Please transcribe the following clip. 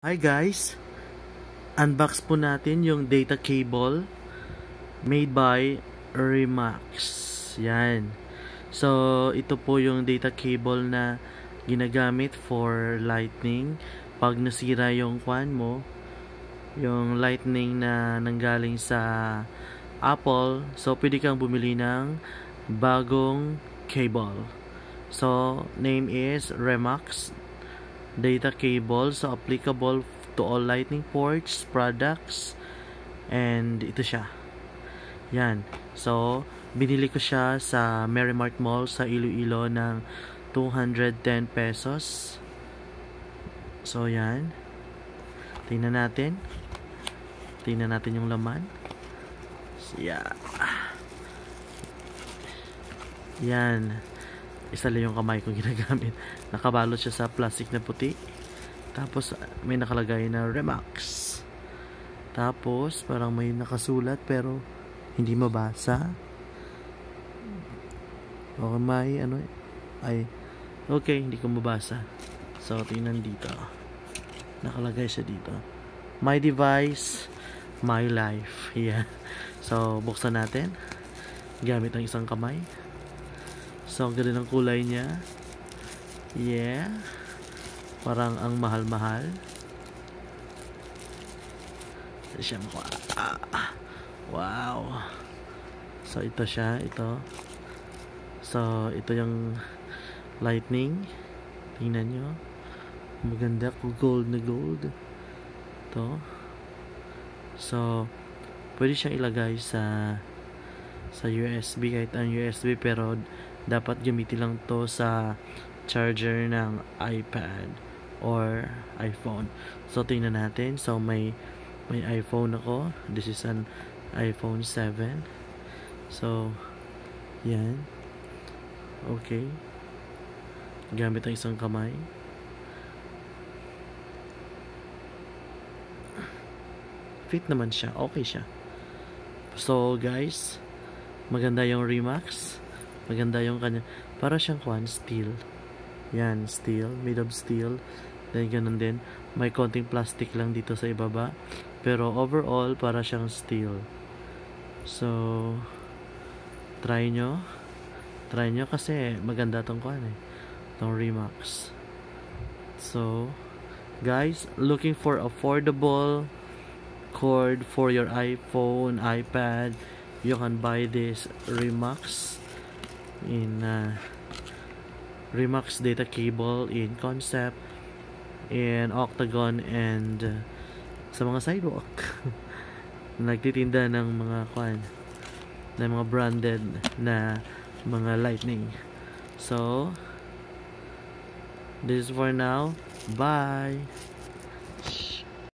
Hi guys! Unbox po natin yung data cable made by Remax. Yan. So, ito po yung data cable na ginagamit for lightning. Pag nasira yung kwan mo, yung lightning na nanggaling sa Apple, so pwede kang bumili ng bagong cable. So, name is Remax data cable, so applicable to all lightning ports, products, and ito siya. Yan. So, binili ko siya sa Merrimart Mall sa Iloilo ng 210 pesos. So, yan. Tingnan natin. Tingnan natin yung laman. So, yeah. Yan. Isa lang yung kamay kong ginagamit. Nakabalot siya sa plastic na puti. Tapos may nakalagay na Remax. Tapos parang may nakasulat pero hindi mabasa. Okay, may ano ay okay, hindi ko mabasa. So tingnan dito. Nakalagay siya dito. My device, my life. Yeah. So buksan natin gamit ang isang kamay. So, ang ganda ng kulay niya. Yeah. Parang ang mahal-mahal. Siya wow. So, ito siya. Ito. So, ito yung lightning. Tingnan nyo. Maganda ko. Gold na gold. Ito. So, pwede siyang ilagay sa USB. Kahit ang USB. Pero, dapat gamitin lang to sa charger ng iPad or iPhone. So tingnan natin. So may iPhone ako. This is an iPhone 7. So yan. Okay. Gamit ang isang kamay. Fit naman siya. Okay siya. So guys, maganda yung Remax. Maganda yung kanya. Para siyang kwan, steel. Yan, steel. Made of steel. Then, ganun din. May konting plastic lang dito sa ibaba. Pero, overall, para siyang steel. So, try nyo. Try nyo kasi maganda tong kwan eh. Tong Remax. So, guys, looking for affordable cord for your iPhone, iPad, you can buy this Remax in Remax data cable in concept, in octagon, and sa mga sidewalk. Nagtitinda ng mga kwan, ng mga branded na mga lightning. So this is for now. Bye.